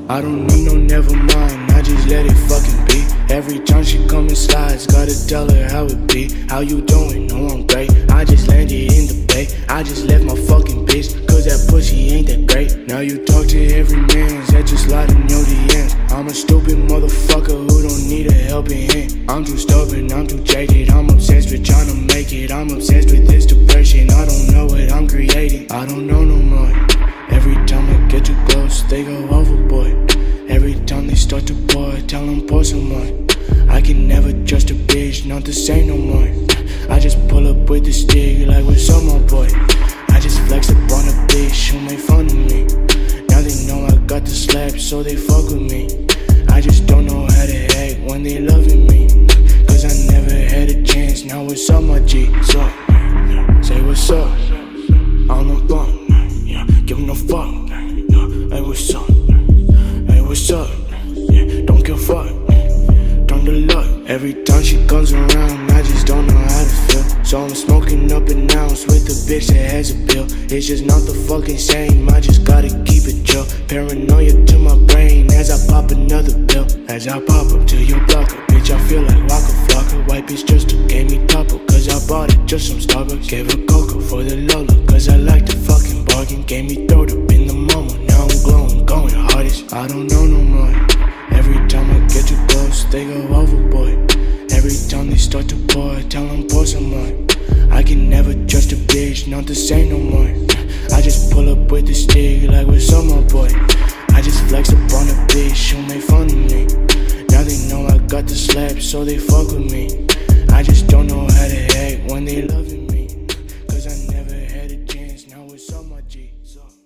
I don't need no never mind, I just let it fucking be. Every time she come in slides, gotta tell her how it be. How you doing? No, I'm great. I just landed in the bay. I just left my fucking bitch, cause that pussy ain't that great. Now you talk to every man that just slide in your DMs. I'm a stupid motherfucker who don't need a helping hand. I'm too stubborn, I'm too jaded. I'm obsessed with trying to make it. I'm obsessed with this depression. I don't know what I'm creating. I don't know no more. Every time I get too close, they go overboard. Every time they start to pour, tell them pour some more. I can never trust a bitch, not the same no more. I just pull up with the stick like what's up my boy. I just flex up on a bitch who made fun of me. Now they know I got the slap, so they fuck with me. I just don't know how to act when they loving me, cause I never had a chance. Now what's up my G? So, say what's up on the phone. Give no fuck. Hey, what's up? Hey, what's up? Don't give a fuck. Turn the luck. Every time she comes around, I just don't know how to feel. So I'm smoking up an ounce with a bitch that has a pill. It's just not the fucking same, I just gotta keep it chill. Paranoia to my brain as I pop another pill. As I pop up to your blocker, bitch, I feel like Waka Flocka. White bitch just gave me topper, cause I bought it just some Starbucks. Gave her cocoa for the Lola, cause I like to fucking bargain. Gave me throat up in the mama, now I'm glowing, going hardest. I don't know no more. Every time I get too close, they go overboard. Every time they start to pour, tell them pour some more. I can never trust a bitch, not the same no more. I just pull up with the stick like what's up my boy. I just flex up on a bitch who made fun of me. Now they know I got the slap, so they fuck with me. I just don't know how to act when they loving me, cause I never had a chance. Now what's up my G? So